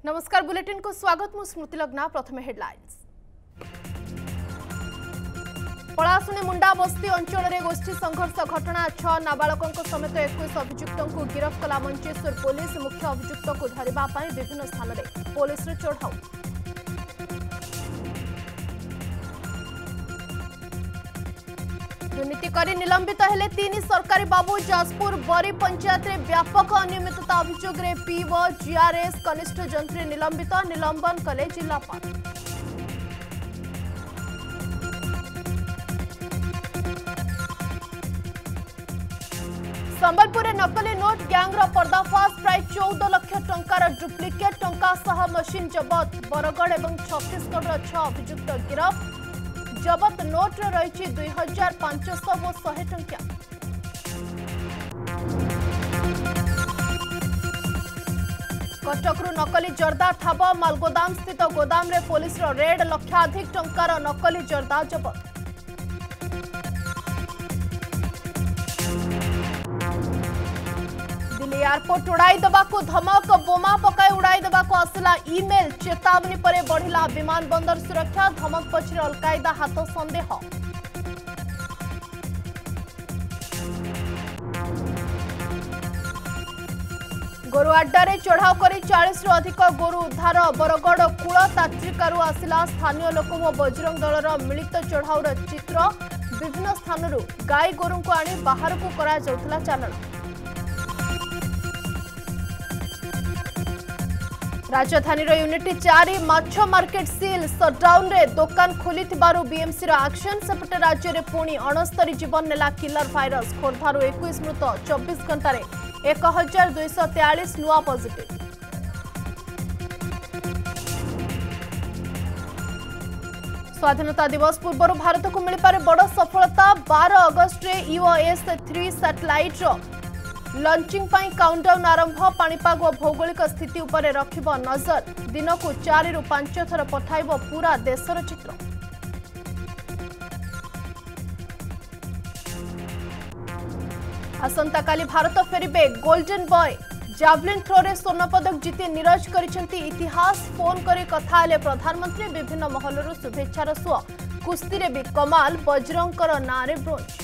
नमस्कार बुलेटिन को स्वागत मु स्मृति लग्ना। प्रथमे हेडलाइंस। पलासुनी मुंडा बस्ती अंचल में गोष्ठी संघर्ष घटना 6 नाबालकों समेत 21 अभियुक्तों को गिरफ्त कला मंचेश्वर पुलिस। मुख्य अभियुक्त को धरिबा पई विभिन्न स्थान में पुलिस चढ़ाऊ। दुर्नीति करी निलंबित हेले 3 सरकारी बाबू। जाजपुर बरी पंचायत में व्यापक अनियमितता अभियोग रे पी व जीआरएस कनिष्ठ जंत्री निलंबित। निलंबन कले जिलापाल। संबलपुर में नकली नोट गैंग पर्दाफाश। प्राय 14 लाख टंकार डुप्लिकेट टंका सह मशीन जबत। बरगढ़ और छत्तीसगढ़ 6 अभियुक्त गिरफ। जबत नोट रही 2500 व 100 टंकिया। कटकरू नकली जर्दा ठाब। मालगोदाम स्थित गोदाम रे पुलिस रेड। लक्षाधिक टंकार नकली जर्दा जबत। दिल्ली एयरपोर्ट उड़ाई देवाक धमक। बोमा पकाई उड़ाई देवाक आसला इमेल। चेतावनी पर बढ़िला विमान बंदर सुरक्षा। धमक पछरे अलकायदा हाथ संदेह। गोरु अड्डा चढ़ाऊ कर 40 रु अधिक गोरु उद्धार। बरगढ़ कूल ताट्रिकारु आसला स्थानीय लोक व बजरंग दलर मिलित चढ़ाऊर चित्र। विभिन्न स्थानरू गाई गोरु को आनी बाहर को करा जाउथला चालाण। राजधानी यूनिट 4 माछ मार्केट सील। सटडाउन रे दुकान खोली बीएमसी एक्शन। सेपटे राज्य में पुणी 69 जीवन नेला किलर भाइरस। खोर्धारू 21 मृत। 24 घंटे 1243 नुआ पॉजिटिव। स्वाधीनता दिवस पूर्व भारत को मिलपारे बड़ सफलता। 12 अगस्ट रे EOS-3 सैटेलाइट लॉन्चिंग पाई काउंटडाउन आरंभ। पाणीपाग और भौगोलिक स्थिति उपर रखिब नजर। दिन को 4 रु 5 थर पठाइब पूरा देशर चित्र। आसंता काली भारत फेरिबे गोल्डन बॉय। जावलिन थ्रो रे स्वर्ण पदक जीति नीरज करिसेंती इतिहास। फोन करे कथा हेले प्रधानमंत्री। विभिन्न महलरू शुभेच्छार सुଅ। कुस्ती रे भी कमाल। बजरंगर नारे ब्रोंज।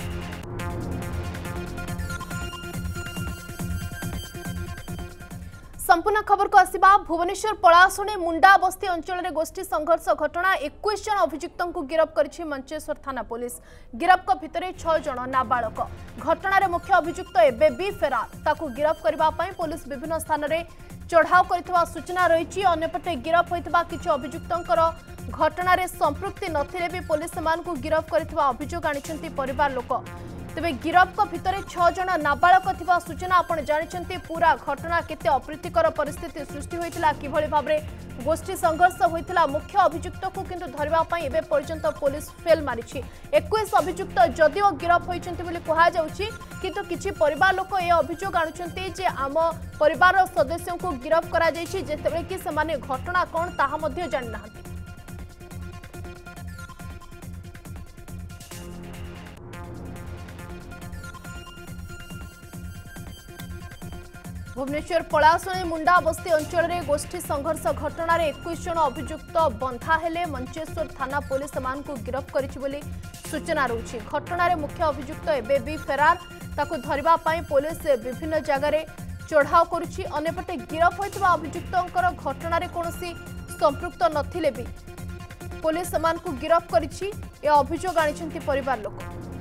संपूर्ण खबर को आसिबा। भुवनेश्वर पलासुनी मुंडा बस्ती अंचल में गोष्ठी संघर्ष घटना 21 जन अभियुक्तों को गिरफ्त करिछि मंचेश्वर थाना पुलिस। गिरफ्त भितर 6 जन नाबालक। घटनार मुख्य अभियुक्त एबे भी फेरार। ताकू गिरफ्त करबा पई पुलिस विभिन्न स्थान में चढ़ाऊ करथिबा सूचना रही। अन्यपटे गिरफ्त होइतबा किछि अभियुक्तंकर घटनार संपृक्ति नथिले भी पुलिस सेमानकु गिरफ्त करथिबा अभियोग आनिछंती परिवार लोक। तेबे गिरफ्त भितर 6 जन नाबालक थिबा सूचना आपण जानिछंती। पूरा घटना केते अप्रीतिकर परिस्थिति सृष्टि होइतिला। किभଳି भाबरे गोष्ठी संघर्ष होइतिला मुख्य अभियुक्त को किंतु धरिबा पई एबे पर्यंत पुलिस फेल मारिछि। 21 अभियुक्त जदिओ गिरफ्त होइछंती बोली कहा जाउछि किंतु किछि परिवार लोक ए अभियोग आनुछंती जे आम परिवार सदस्यों को गिरफ्त करा जाइछि जेतेबेले कि सेमाने घटना कोन ताहा मध्ये जानि नाहंती। भुवनेश्वर पलासुनी मुंडा बस्ती अंचल में गोष्ठी संघर्ष घटना 21 जन अभियुक्त बंधा हेले। मंचेश्वर थाना पुलिस मान को गिरफ्त करिछि बोली सूचना रही। घटनार मुख्य अभियुक्त एबे भी फेरार। ताकू धरिबा पई पुलिस विभिन्न जगह चढ़ाऊ करुछि। अन्यपटे गिरफ्त होइतबा अभियुक्तंकर घटनार कोनोसी संपृक्त नथिले भी पुलिस मान को गिरफ्त करिछि। ए अभियोग आनिछंती परिवार लोक।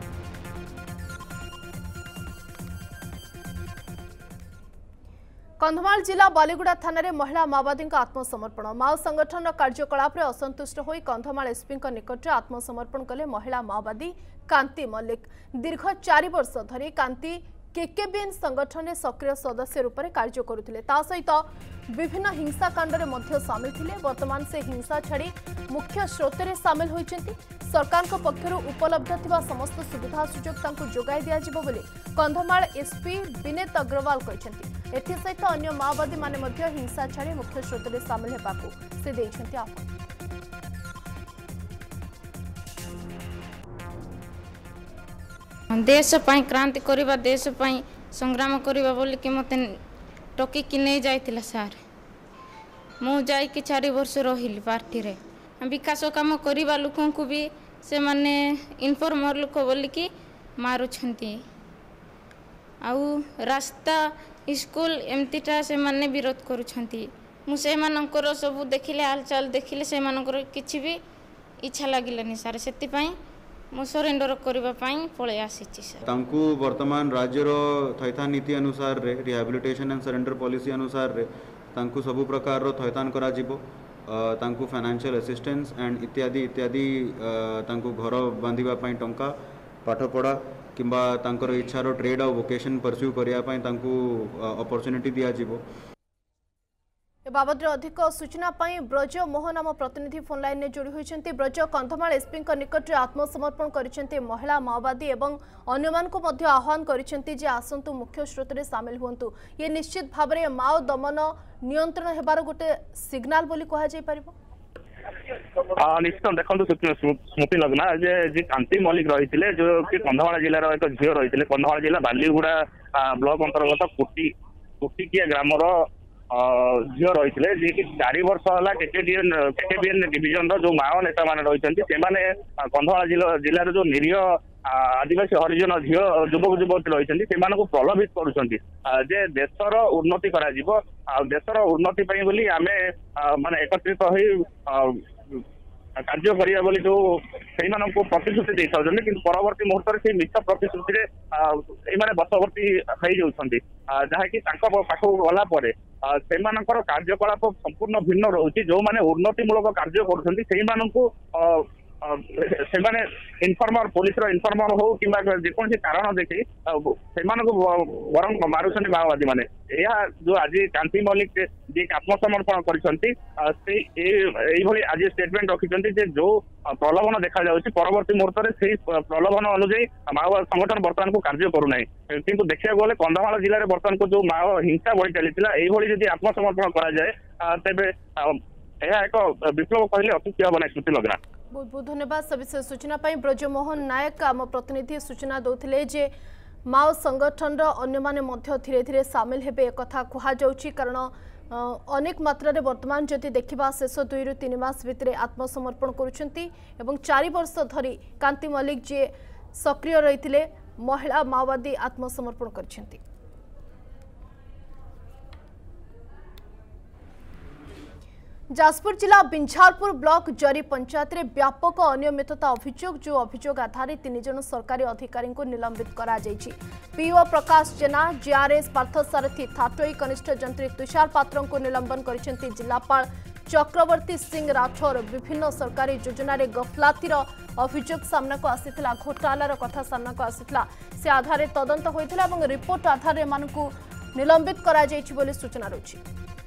कंधमाल जिला बालीगुड़ा थाना रे महिला माओवादी आत्मसमर्पण। माओ संगठन कार्यकलाप रे असंतुष्ट होई कंधमाल एसपी निकट में आत्मसमर्पण कले महिला माओवादी कांति मल्लिक। दीर्घ 4 वर्ष धरी कांति केकेबीएन संगठन में सक्रिय सदस्य रूप में कार्य करुथिले। ता सहित विभिन्न हिंसाकांड में मध्य सामिल थिले। वर्तमान से हिंसा छाड़ी मुख्य स्रोत में सामिल होइछन्ति। सरकार को पक्षर उपलब्ध थिबा समस्त सुविधा सुजोग तांको जोगाई दिया जिवो बोली कंधमाल एसपी विनेत अग्रवाल कहछन्ति। एथि सहित अन्य माओवादी माने मध्य हिंसा छाड़ी मुख्य स्रोत में सामिल हेबाकू से दैछन्ति। आह्वान देश पाई क्रांति करिबा देश पाई संग्राम करिबा बोली कि मते टोकी कि नहीं जाइतिला सार मु जाइकी 4 वर्ष रहिली पार्टी रे विकास काम करवा लोक को भी से माने इनफॉर्मर लोक बोलिकी मारुछंती आउ रास्ता स्कूल एमतीटा से माने विरोध करुछंती मु से मानकर सब देखिले हालचाल देखिले से मानकर किछि भी इच्छा लागिलानी सर सेति पई मु सरेंडर करबा पई पळे आसीछि सर तांकु वर्तमान राज्यर थैथान नीति अनुसार रे रिहैबिलिटेशन एंड सरेंडर पॉलिसी अनुसार रे तांकु सब प्रकार रो थैथान करा जिवो तांकु फाइनेंशियल असिस्टेंस एंड इत्यादि इत्यादि तांकु घर बांधिबा पई टंका पाठ पढ़ा किंबा तांकर इच्छार ट्रेड और वोकेशन परस्यू करिया पई तांकु अपॉर्चुनिटी दिया जिवो। ए बाबद अधिक सूचना पाई ब्रज मोहन आम प्रतिनिधि फोन लाइन में जोड़ी होती। ब्रज कंधमाल एसपी निकट में आत्मसमर्पण करछंती महिला माओवादी एवं अन्य आह्वान करछंती जे आसंतु मुख्य स्रोत में सामिल हुंतु। ये निश्चित भाव में माओ दमन नियंत्रण हेबार गोटे सिग्नाल बोली कहा जाय परिबो। निश्चित देखो स्मृति लग्ना जे कांति मल्लिक रही जो कि कंधमाल जिलार एक झील रही कंधमाल जिला बालीगुड़ा ब्लॉक अंतर्गत कुटिकिया ग्रामर झील रही जी कि 4 वर्ष है केकेबीएन डिविजन जो माओ नेता मान रही कंधमाल जिलार जो निरीह आदिवासी हरिजन झील युवक युवती रही प्रलोभित करुँचे देशर उन्नति करा देशर उन्नति बोली आमे माने एकत्रित हो कार्य करिया बोली जो प्रतिश्रुति दे थाउछन्ती किंतु परवर्ती मुहूर्त से मिछ प्रतिश्रुति रे एमाने बसवर्ती होई जाउछन्ती जहाँकि पाखक गला परे सेमानकर कार्यकलाप संपूर्ण भिन्न रहुछि जो माने उन्नतिमूलक कार्य करुछन्ती सेहि माननकु इनफॉर्मर पुलिस इनफॉर्मर हो कि जेकोसी कारण देखी वरं मारुछन्ती माओवादी माने जो आज कांति मल्लिक जी आत्मसमर्पण करछन्ती आज स्टेटमेंट रखिछन्ती जे जो प्रलोभन देखा जाउछि परवर्ती मुहूर्त में से प्रलोभन अनुଯାयी माओवादी संगठन वर्तमान को कार्य करू नाही किंतु देखिया गले कंधमाल जिले में वर्तमान को जो माओ हिंसा बढ़ी चलीथिला एही जदि आत्मसमर्पण करा जाए तेबे एक विप्लव कहले अत्युक्ति हबना स्मृति लग्ना। बहुत बहुत धन्यवाद सविशेष सूचना पाई। ब्रजमोहन नायक आम प्रतिनिधि सूचना दौथिले जे माओ संगठन अन्य माने मध्य धीरे धीरे सामिल हेबे एक कथा कहा जाउछि कारण अनेक मात्रा रे वर्तमान जदि देखिबा शेष 2 ରୁ 3 मास भितरे आत्मसमर्पण करुछंती एवं 4 वर्ष धरी कांति मल्लिक जे सक्रिय रहिथिले महिला माओवादी आत्मसमर्पण करछंती। जाजपुर जिला बिंझारपुर ब्लॉक जरी पंचायत रे व्यापक अनियमितता अभियोग जो अभियोग आधार 3 जन सरकारी अधिकारी को निलंबित करा जायछि। पीओ प्रकाश जेना जीआरएस पार्थसारथी थाटोई कनिष्ठ जंत्री तुषार पात्र को निलंबन करिसेंती जिलापाल चक्रवर्ती सिंह राठौर। विभिन्न सरकारी योजना रे गफलातीर अभियोग सामना को आसीथिला घोटालार कथा सामना को आसीथिला से आधार तदंत होइथिला एवं रिपोर्ट आधार मानकु निलंबित करा जायछि बोली सूचना रहछि।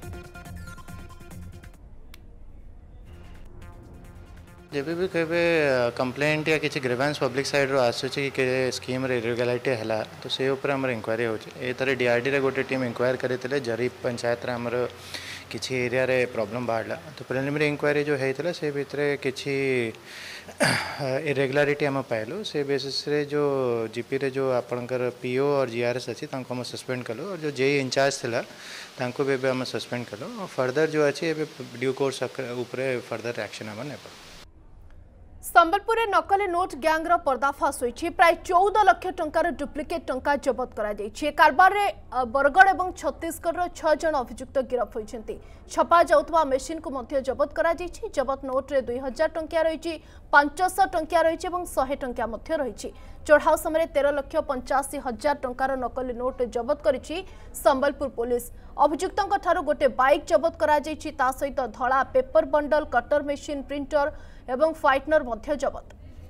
जब भी कहे कंप्लेंट या किसी ग्रीवेंस पब्लिक साइड रो आसुची कि स्कीम रे इरेगुलारिटी हला तो से ऊपर हमर इंक्वायरी होची ए तरह डीआरडी रे गोटे टीम इंक्वायर करथिले जरी पंचायत रे हमर किसी एरिया रे प्रॉब्लम बाहला तो प्रिलिमिनरी इंक्वायरी जो हेतला से भितरे किसी इरेगुलारिटी हम पाइलु से बेसिस रे जो जीपी रे जो आपनकर पीओ और जीआरएस अछि तांको हम सस्पेंड कलो और जो जेई इंचार्ज थिला तांको भी हम सस्पेंड कलो और फर्दर जो अछि ड्यू कोर्स ऊपर फर्दर एक्शन हम नेबो। संबलपुर में नकली नोट गैंगर पर्दाफाश होइछि। प्राय 14 लाख टंकार डुप्लिकेट टंका जबत करा जाइछि। कारबार रे बरगढ़ और छत्तीसगढ़ 6 जन अभियुक्त गिरफ होइछन्ति। छपा जाउतबा मेसिन को मध्य जबत करा जाइछि। जबत नोट रे 2000 टंकिया रहिछि, 500 टंकिया रहिछि एवं 100 टंकिया मध्य रहिछि। चढ़ाऊ समय 13,85,000 टंकार नकली नोट जबत करिछि संबलपुर पुलिस। अभियुक्तों ठारू गोटे बाइक जबत करा जाइछि ता सहित धड़ा paper bundle, cutter machine, printer एवं फाइटनर मध्य जबत।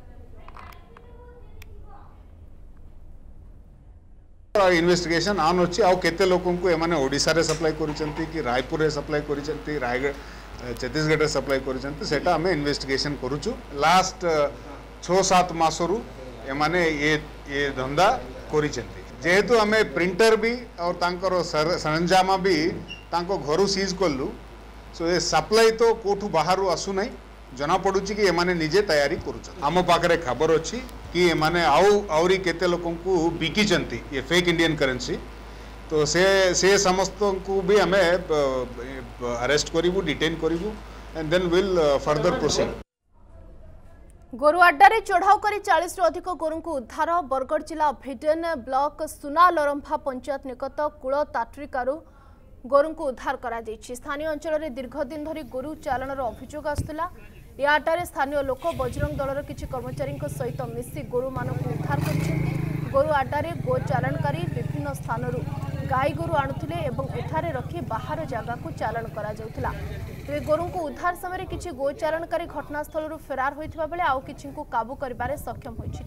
इन्वेस्टिगेशन आन अच्छी आउ केते लोगों को एमाने ओडिशा रे सप्लाई करिसेंती कि रायपुर रे सप्लाई करिसेंती रायगढ़ छत्तीसगढ़ रे सप्लाई करिसेंती सेटा हमें इन्वेस्टिगेशन करूछु। लास्ट 6-7 मासरू एमाने ये धंदा करिसेंती जेहेतु हमें प्रिंटर भी और तांकर सरंजाम भी तांको घरु सीज करलु सो ये सप्लाई तो कोठू बाहर आसु नहीं जना पड़ुची कि एमाने निजे तैयारी करूछन। आम पाखरे खबर अच्छी कि एमाने आउरी केते लोगों को बिकिचंती ये फेक इंडियन करेंसी तो से समस्त को भी हमें अरेस्ट करूँ, डिटेन करूँ and then will further proceed. गोरु अड्डारे चढ़ाऊ कर 40 रु अधिक गोरु को उद्धार। बरगढ़ जिला भिडेन ब्लॉक सुना लरंफा पंचायत निकट कूल ताट्रिकारु गोरु को उद्धार करा जायछि। स्थानीय अंचल में दीर्घ दिन धरी गोरु चालाणर अभियोग आसुला। ए आड्डारे स्थानीय लोक बजरंग दलर किछि कर्मचारी सहित मिसी गोरु मानक उद्धार कर। गोरु अड्डारे गो चालाणकारी विभिन्न स्थानरू गाई गोरु आणुथिले एवं एठारे रखी बाहर जगह को चालाण करा जाउथिला। तेरे गोरु को उद्धार समय किछि गो चालाणकारी घटनास्थल फेरार होइथिबा बेले आउ किछि को काबू करिबारे सक्षम होइछि।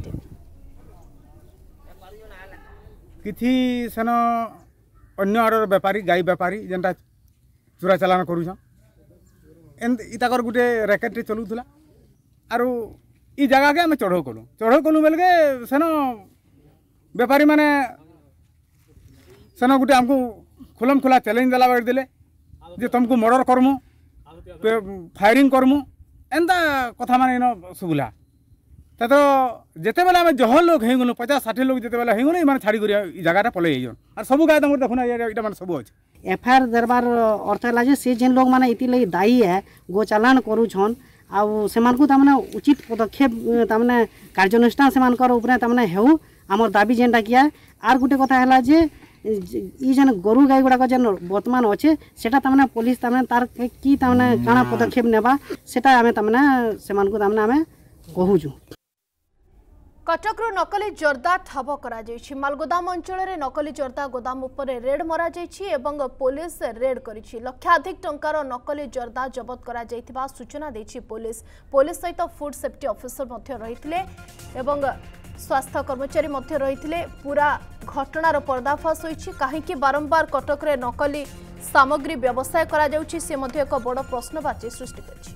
किछि सेन अन्य आडर व्यापारी गाई व्यापारी जेनटा चोरा चालान करूछन इताकर गुटे रैकेट चलुथला आरो ई जगह के हम चढ़ो कलु बेल के सेन व्यापारी माने सेन गुटे हमको खुलम खुला चैलेंज देला बैठ देले जे तुमको मर्डर करमु फायरिंग करमु एंता कथा माने इन सुबुला तो जिते बेले आम जह लोग हो गलु 50-60 लोग जिते बेले हो गलु छाड़ी कर जगह पलि जाइजन और सब गाय तुम देखुना ये मैंने सब अच्छे एफआईआर दरबार अर्थ है से जेन लोग मैंने इति दायी है गो चालान करुछन आउ सेमानकु तामने उचित पदक्षेप तामने कार्यानुष्ठान सेमानकर उपरे तामने हेउ हमर दाबी जेनटा किया। आर गुटे कथा है जे ई जेन गोरु गाई गुड़ाक जेन वर्तमान अच्छे सेटा तामने पुलिस तामने तार कि तामने काना पदक्षेप नेबा सेटा आमे तामने सेमानकु तामने आमे कहूछु। कटकरू नकली जर्दा ठाब करा जायछि। मालगोदाम अंचल में नकली जर्दा गोदाम उपरे रेड मरा जायछि एवं पुलिस रेड करिछि। लक्षाधिक टंकार नकली जर्दा जबत करा जायथिबा सूचना दैछि पुलिस। पुलिस सहित फूड सेफ्टी ऑफिसर मध्य रहिथिले एवं स्वास्थ्य कर्मचारी मध्य रहिथिले। पूरा घटनार पर्दाफाश होइछि। काहेकि बारंबार कटक रे नकली सामग्री व्यवसाय करा जाउछि से मध्य एक बड़ प्रश्नवाची सृष्टि करिछि।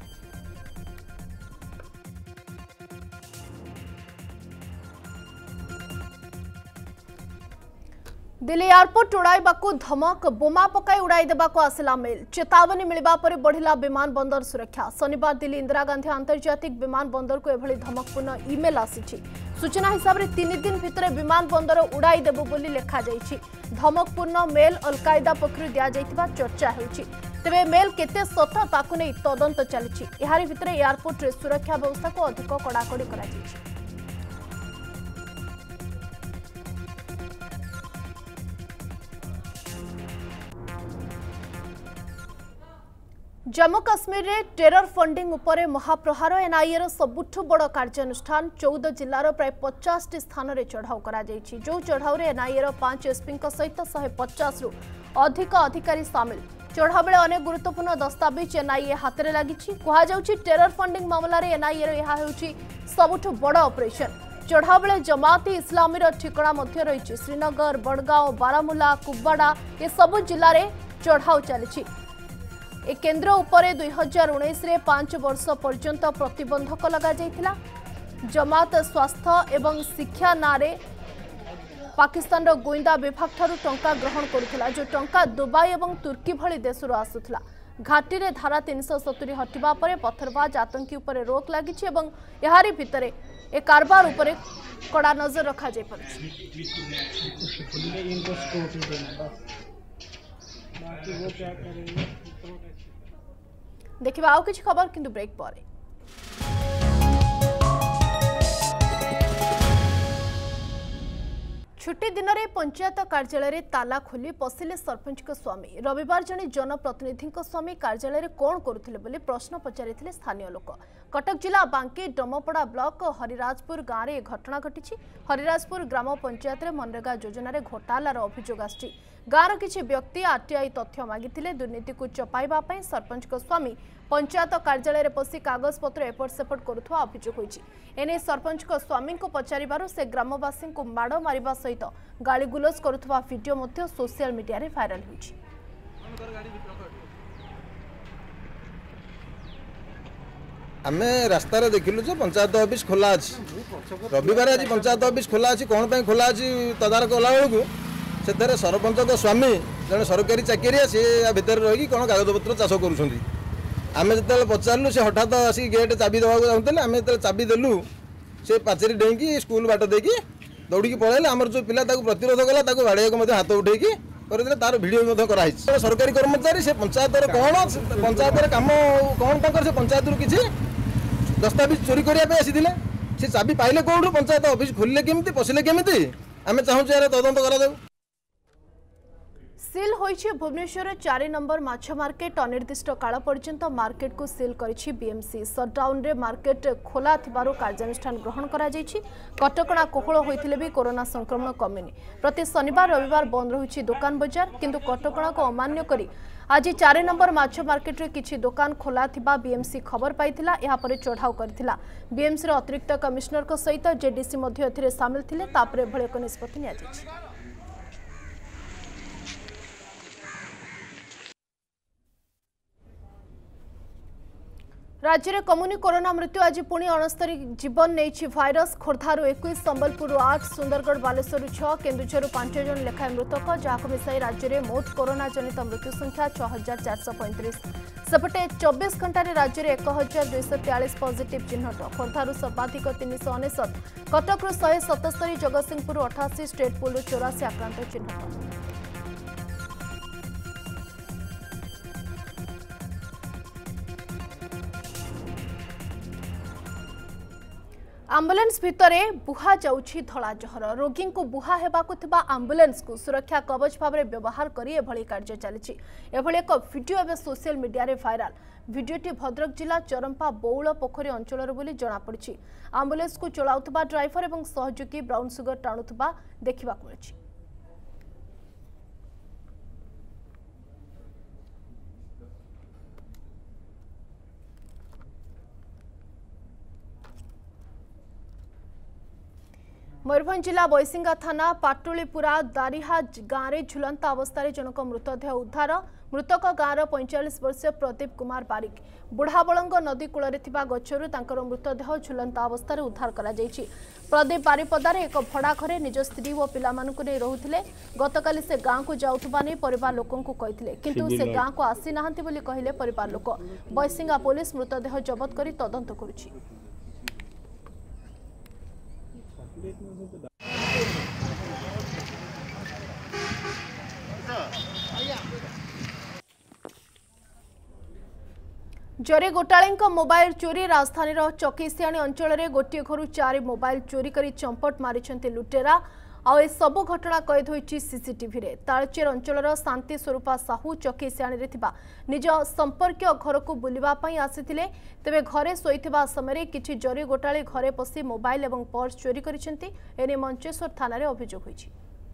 दिल्ली एयरपोर्ट उड़ाइबाकू धमक बोमा पकाई उड़ाई देबाकू आसिला मेल। चेतावनी मिलबा परे बढ़िला विमान बंदर सुरक्षा। शनिवार दिल्ली इंदिरा गांधी अंतर्जातिक विमान बंदर को एभली धमकपूर्ण इमेल आसिछि। सूचना हिसाब से 3 दिन भितर विमान बंदर उड़ाई देबो बोली लेखा जाइछि। धमकपूर्ण मेल अलकायदा पक्षरु दिया जाइतिबा चर्चा हेउछि। तेबे मेल केते सत ताकू नै तदंत चलिछि। एहारी भितर एयरपोर्ट रे सुरक्षा व्यवस्था को अधिक कड़ाकड़ी करा जाइछि। जम्मू काश्मीर रे टेरर फंडिंग उपरे महाप्रहार। एनआईए रो सबुठु बड़ कार्यानुष्ठान 14 जिल्लार प्राय 50 स्थान रे चढ़ाऊ करा जायछि। जो चढ़ाऊ रे एनआईए रो 5 एसपी सहित 150 रु अधिक अधिकारी सामिल। चढ़ाऊ बेले अनेक गुरुत्वपूर्ण दस्तावेज एनआईए हाथ में लगी। कहा जाउछि टेरर फंडिंग मामला रे एनआईए रो यह हेउछि सबुठु बड़ ऑपरेशन। चढ़ाऊ बेले जमाती इस्लामी रो ठिकाना मध्य रहिछि। श्रीनगर, बड़गांव, बारामुला, कुपवाड़ा ये सब जिल्ला रे चढ़ाऊ चलिछि। ए केन्द्र उपरे 2019 रे 5 वर्ष पर्यंत प्रतिबंधक लगा जाइथिला। जमात स्वास्थ्य एवं शिक्षा नारे पाकिस्तान रो गोइंदा विभाग ठारू टंका ग्रहण करुथिला। जो टंका दुबई एवं तुर्की भली देशरू आसुथिला। घाटी रे धारा 370 हटिबा परे पत्थरबाज आतंकी उपरे रोक लागिछि एवं एहारी भितरे ए कारबार उपरे कड़ा नजर रखा जाय परछि। देखिबा आउ किछि खबर किंतु ब्रेक परे। छुट्टी दिन में पंचायत कार्यालय ताला खोली पशिले सरपंच स्वामी। रविवार जने जनप्रतिनिधि स्वामी कार्यालय कौन करुथिले बोली प्रश्न पचारिथिले स्थानीय लोक। कटक जिला बांकी डमपड़ा ब्लॉक हरिराजपुर गाँव में घटना घटी। हरिराजपुर ग्राम पंचायत में मनरेगा योजन घोटालार अभियोग आछि। गाँवर किछि व्यक्ति आरटीआई तथ्य मागिथिले। दुर्नीति को चपाइबा पई सरपंच स्वामी पंचायत कार्यालय पशि कागजपत्र एपट सेपट करुवा अभियोग होइछि। एने सरपंच स्वामी को पचारिबारु से ग्रामवासी को माड़ मारिबा सहित गालीगुलज करुवा वीडियो मध्य सोशल मीडिया रे वायरल होइछि। आमे रास्ता रे देखिलु जे पंचायत ऑफिस खोला अछि। रविवार आज पंचायत ऑफिस खोला अछि। कोन पे खोला अछि तदारक होला बेलकु सेतरे सरपंच स्वामी जने सरकारी चाकरिया से भितर रही कौन कागजपत्र चाष करुँच। आम जो पचारू से हठात आसिक गेट चाबी देवा चाहते आम जो चाबी देलु से पाचेरी डेईकी स्कूल बाट देकी दौड़ी पड़े आमर जो पिला प्रतिरोध कला बाड़े हाथ उठे कर तार भिडियो कराई सरकारी कर्मचारी से पंचायत कौन पंचायत कम कौन से पंचायत किसी दस्तावेज चोरी करने आसी से चाबी पाइले कौन पंचायत ऑफिस खोलिले केमिति पशिले केमिति आमे चाहूँ यार तदंत करा सील होइछि भुवनेश्वर 4 नंबर माछ मार्केट अनिर्दिष्ट काल पर्यंत मार्केट को सील करिछि बीएमसी सटडाउन रे मार्केट खोला थिबारु कार्यानुष्ठान ग्रहण करा जाइछि कटकणा कोहळ होइथिले भी कोरोना संक्रमण कमिनी प्रति शनिवार रविवार बंद रहुछि दुकान बाजार किंतु कटकणा को अमान्य करी आज 4 नंबर माछ मार्केट रे किछि दुकान खोला थिबा बीएमसी खबर पाइथिला एहा परे चढ़ाऊ करथिला बीएमसी रो अतिरिक्त कमिश्नर को सहित जेडीसी मध्ये एथिरे शामिल थिले तापरे भळे को निष्पत्ति निया जाइछि। राज्य में कमुनी कोरोना मृत्यु आज पुणी 69 जीवन नहीं भाइरस खोर्धारू 21 संबलपुर 8 सुंदरगढ़ बालेश्वर 6 केन्दुझर 5 जन लेखाएं मृतक जहां मिसाई राज्य में मोट कोरोना जनित मृत्यु संख्या 6435 सेपटे 24 घंटे राज्य में 1243 पॉजिटिव चिन्हट खोर्धारू सर्वाधिक 399 कटक 177 जगतसिंहपुर 88 स्टेट पुल 84 आक्रांत चिन्हट। आम्बुलेंस भितरे बुहा जाउछि धला जहर रोगी को बुहा हेबाकु थिबा आम्बुलेंस को सुरक्षा कवच भाव में व्यवहार करी एभली कार्य चली एभली एक वीडियो एवं सोशल मीडिया रे वायरल वीडियोटी भद्रक जिला चरंपा बौल पोखरी अंचल बोली जनापड़ी आम्बुलेंस को चलाउथबा ड्राइवर एवं सहयोगी ब्राउन सुगर टाणुथबा देखिबा मिलुछि। मयूरभंज जिला बैसिंगा थाना पाटुलीपुरा दारिहा गाँव में झुलंता अवस्था जनक मृतदेह उद्धार मृतक गाँवर 45 वर्षीय प्रदीप कुमार बारिक बुढ़ाबलंग नदी कूल गचर मृतदेह झुलंता अवस्था उद्धार कर प्रदीप बारिपदार एक भड़ा घरे निज स्त्री और पिला नहीं रोते गतकाली से गाँव को जाऊा नहीं परिवार लोकों कहते किंतु से गाँव को आसी ना कहले परिवार लोक बैसिंगा पुलिस मृतदेह जबत कर तदंत करुछि। जरे गोटाळी मोबाइल चोरी राजधानी चकीसियाणी अंचल में गोटे घर 4 मोबाइल चोरी कर चंपट मारी लुटेरा आउ सबु घटना कैद होइछि सीसीटीवी रे। तालचेर अंचल शांति स्वरूपा साहू चकीसियाणी निज संपर्क घर को बुलवा आसीथिले तेबे घरे शोइथिबा समय किछि जरी गोटाळी घरे पसी मोबाइल एवं पर्स चोरी करिसेंती एने मंचेश्वर थाना रे अभियोग होइछि।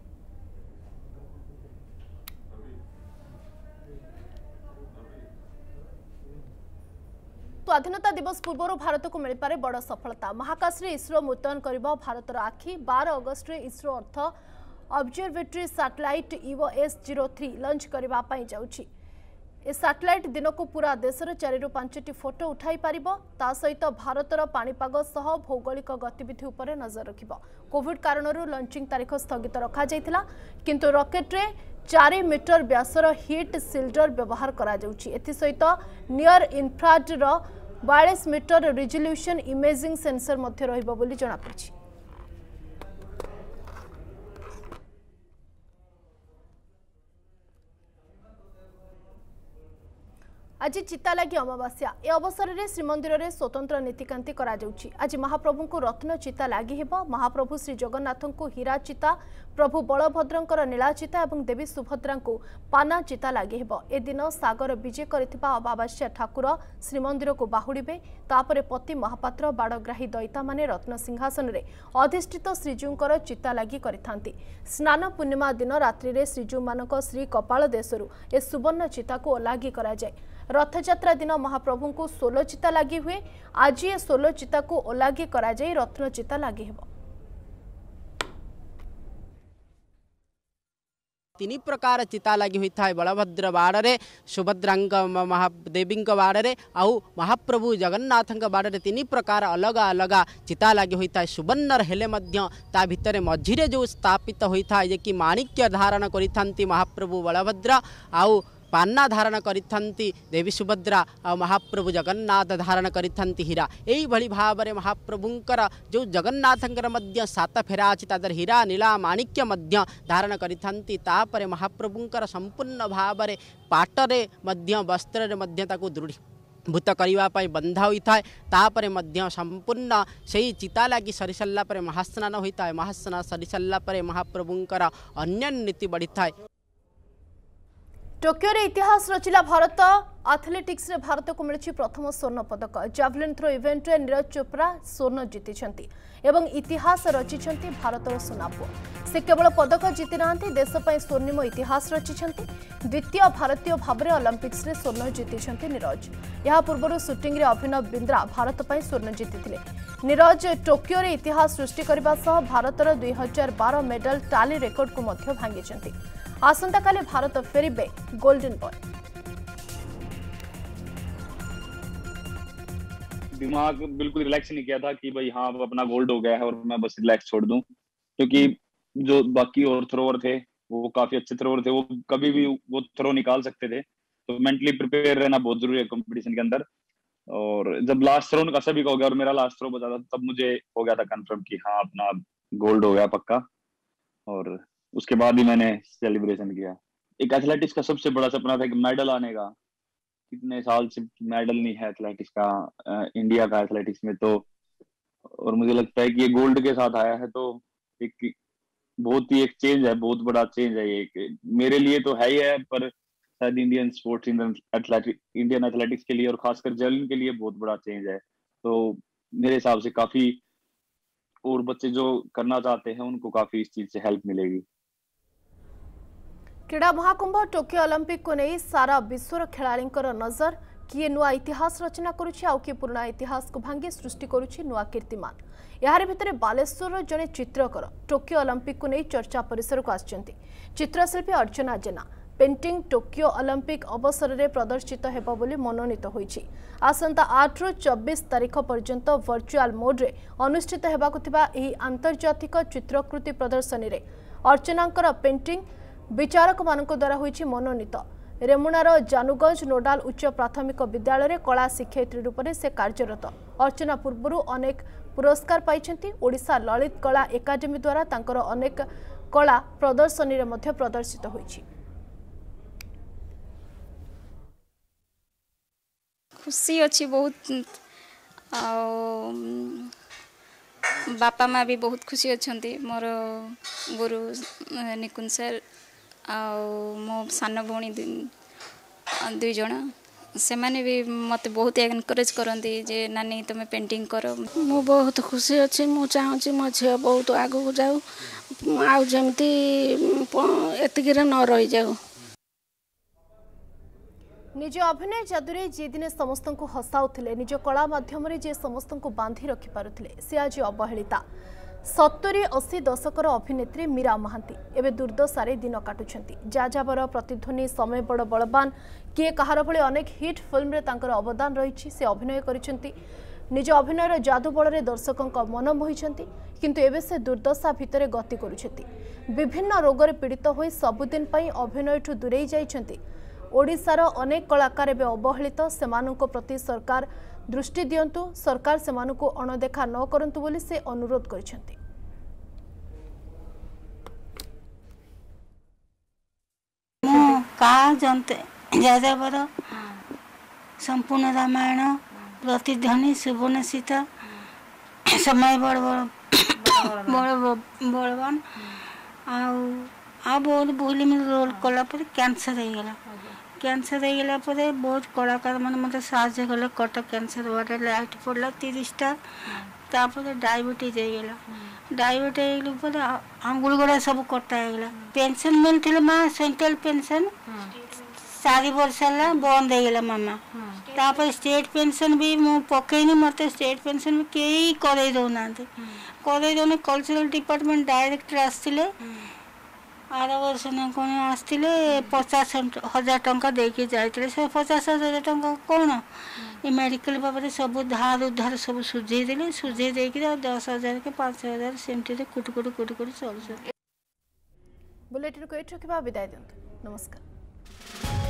स्वाधीनता दिवस पूर्व भारत को मिलपारे बड़ सफलता महाकाश रे इसरो मुतयन करिबो भारतर आखि 12 अगस्त रे ISRO earth observatory satellite EOS-03 launch करबा पई जाउछि। ए सैटेलाइट दिन को पूरा देशर 4 ରୁ 5टी फोटो उठाई पारिबो ता सहित भारतर पाणीपाग सह भौगोलिक गतिविधि उपरे नजर रखिबो। कोविड कारणरू लॉन्चिंग तारीख स्थगित रखा जायतिला किंतु रॉकेट रे 4 मीटर व्यासर हीट सिल्डर व्यवहार करा जाउछि। एथि सहित नियर इन्फ्रारेड रो 42 मीटर रिजोल्यूशन इमेजिंग सेंसर मध्य रहिबो बोली जणा पड़छि। आज चिता लगी अमावास्या ए अवसर में श्रीमंदिर में स्वतंत्र नीतिकांति करा जाउछि। आज महाप्रभु को रत्न चिता लगी हेबो। महाप्रभु श्री जगन्नाथ को हीरा चिता प्रभु बलभद्रंकर नीला चिता और देवी सुभद्रा को पाना चिता लगी हेबो। ए दिन सागर विजय करथिबा अमावास्या ठाकुर श्रीमंदिर को बाहुड़िबे तापरे पति महापात्र बाड़ग्राही दैता माने रत्न सिंहासन रे अधिष्ठित श्रीजूंकर चिता लगी करिथांती। स्नान पूर्णिमा दिन रात्रि रे श्रीजू मानक श्री कपाल देशरू ए सुवर्ण चिता को ओलागी करा जाए। रथयात्रा दिन महाप्रभु को 16 चिता लगी हुए। आज ये 16 चिता को ओलागी करा जाए रत्न चिता लगी हेबो। 3 प्रकार चिता लगी हुई था बलभद्र बाड़े सुभद्रा महादेवी बाड़े आउ महाप्रभु जगन्नाथ बाड़े 3 प्रकार अलग अलग चिता लगी हुई था। सुवर्णर हेले ता भितर मझिरे जो स्थापित होता है कि माणिक्य धारण करि महाप्रभु बलभद्र आउ पाना धारण करिथंती देवी सुभद्रा आ महाप्रभु जगन्नाथ धारण करिथंती हीरा एई भली भाबरे महाप्रभुंकर जो जगन्नाथंकर मध्य सात फेरा अछि तादर हीरा नीला माणिक्य मध्य धारण करिथंती तापरे महाप्रभुंकर संपूर्ण भाबरे पाटरे मध्य वस्त्र मध्य ताकू दृढ़ीभूत करने बंधा होता है तापरे मध्य संपूर्ण से चिता लगी सरी सारा पर महास्नान होता है महास्नान सरी सारा पर महाप्रभुंकर अन्य नीति बढ़ी था। टोकियो रे इतिहास रचिला भारत एथलेटिक्स रे भारत को मिली प्रथम स्वर्ण पदक जावलिन थ्रो इवेंट रे नीरज चोप्रा स्वर्ण जीति एवं इतिहास रचिछंती भारतर सुनापुआ से केवल पदक जीति नांती देश पई स्वर्णिम इतिहास रचिछंती द्वितीय भारतीय भाबरे ओलंपिक्स रे स्वर्ण जीति नीरज या पूर्व शूटिंग रे अभिनव बिंद्रा भारत पई स्वर्ण जीति नीरज टोकियो रे इतिहास सृष्टि करबा सह भारतर 2012 मेडल टाली रेकर्ड को मध्य भांगिछंती आसंता काले भारत फेरिबे गोल्डन बॉय। दिमाग बिल्कुल रिलैक्स नहीं किया था कि भाई हाँ अपना गोल्ड हो गया है और मैं बस रिलैक्स छोड़ दूं क्योंकि जो बाकी और थ्रोवर थे वो काफी अच्छे थ्रोवर थे वो कभी भी वो थ्रो निकाल सकते थे तो मेंटली प्रिपेयर रहना बहुत जरूरी है कंपटीशन के अंदर। और जब लास्ट थ्रो उनका सभी का हो गया और मेरा लास्ट थ्रो बचा था तब मुझे हो गया था कंफर्म कि हाँ अपना गोल्ड हो गया पक्का और उसके बाद ही मैंने सेलिब्रेशन किया। एक एथलेटिक्स का सबसे बड़ा सपना था कि मेडल आने का, कितने साल से मेडल नहीं है एथलेटिक्स का इंडिया का एथलेटिक्स में तो और मुझे लगता है कि ये गोल्ड के साथ आया है तो एक बहुत ही एक चेंज है, बहुत बड़ा चेंज है ये मेरे लिए तो है ही है पर शायद इंडियन स्पोर्ट्स इंडियन एथलेटिक्स के लिए और खासकर जेवलिन के लिए बहुत बड़ा चेंज है। तो मेरे हिसाब से काफी और बच्चे जो करना चाहते हैं उनको काफी इस चीज से हेल्प मिलेगी। क्रीड़ा महाकुंभ टोकियो ओलंपिक को नहीं सारा विश्वर खेलाड़ी नजर किए नुआ इतिहास रचना करुछि आउ किए पुराना इतिहास को भांगी सृष्टि करुछि नुआ कीर्तिमान। यार भितर बालेश्वर जड़े चित्रकर टोकियो ओलंपिक को नहीं चर्चा परिसर को आछंती चित्रशिल्पी Archana Jena painting Tokyo Olympic अवसर में प्रदर्शित हेबो बोली मनोनीत होईछि। आसंता 8 रु 24 तारीख पर्यंत वर्चुअल मोड रे अनुष्ठित हेबाकु थिबा एही आंतर्जातिक चित्रकृति प्रदर्शनी रे अर्चनांकर पेंटिंग विचारक मानक द्वारा होईछि मनोनीत। रेमुणार जानुगंज नोडाल उच्च प्राथमिक विद्यालय रे कला शिक्षयित्री रूप में से कार्यरत अर्चना पूर्व अनेक पुरस्कार पाइछंती। ओडिशा ललित कला एकाडेमी द्वारा तांकर अनेक कला प्रदर्शनी रे मध्य प्रदर्शित होईछि। खुशी अच्छी बहुत बापा माँ भी बहुत खुशी अच्छा मोर गुरु निकुंज सर मो सान भौणी दुई जन से माने भी मत बहुत एनकरेज करती जे नानी तुम पेंटिंग कर मु बहुत खुशी अच्छी मु चाहूँगी मो झील बहुत आगू जाऊ आमती एतिक न रही जाऊ। निज अभिनय जादुरे जे दिने समस्त को हसाउथिले निज कला माध्यम जे समस्त को बांधि रखि पारुथिले से आज अवहेलिता 70-80 दशकर अभिनेत्री मीरा महांती एवं दुर्दशारे दिन काटुछंती। जाजाबर प्रतिध्वनि समय बड़ बलवान किए कहार भली अनेक हिट फिल्म रे तांकर अवदान रही से अभिनय करिसेंती। निज अभिनयर जादू बल दर्शकों मन मोहिछंती किंतु एबे से दुर्दशा भितर गति करुछंती। विभिन्न रोगरे पीड़ित होई सबुदिन पई अभिनयठु दूरेई जाइछंती। ओडिशार अनेक कलाकार एवं अवहेलित सेमानंको प्रति सरकार दृष्टि दियंतु सरकार सेमानंको अणदेखा न करंतु बोली से अनुरोध करिसेंती। का जनते जाजाबर संपूर्ण रामायण प्रतिध्वनि सुवर्ण सीता समय बड़ बड़वान आ बहुत फिल्म रोल कला कैंसर हो गला कैंसर हो गला बहुत कलाकार मैंने मत साहय कले कटक कैंसर वार्ड लाइट पड़ा 30टा तापर डायबिटीज हो गला डायबिटीज पर आम गुड़गुड़ा सब कटा हो पेंशन मिलते माँ सेंट्रल पेंशन 4 वर्ष है बंद हो गला मामा तापर स्टेट पेंशन भी मु पकईनी मत स्टेट पेंशन भी कई करे दौना कल्चरल डिपार्टमेंट डायरेक्टर आसते आर वर्ष न कौन आसते 50,000 टंका देके जाते से 50,000 टंका कौन ये मेडिकल बाबद सब धार उधार सब सुझे देले सुझे देके 10,000 के 5,000 सेमती कुट चल। बुलेटिन को एठ रखिबा विदाय दियंतु। नमस्कार।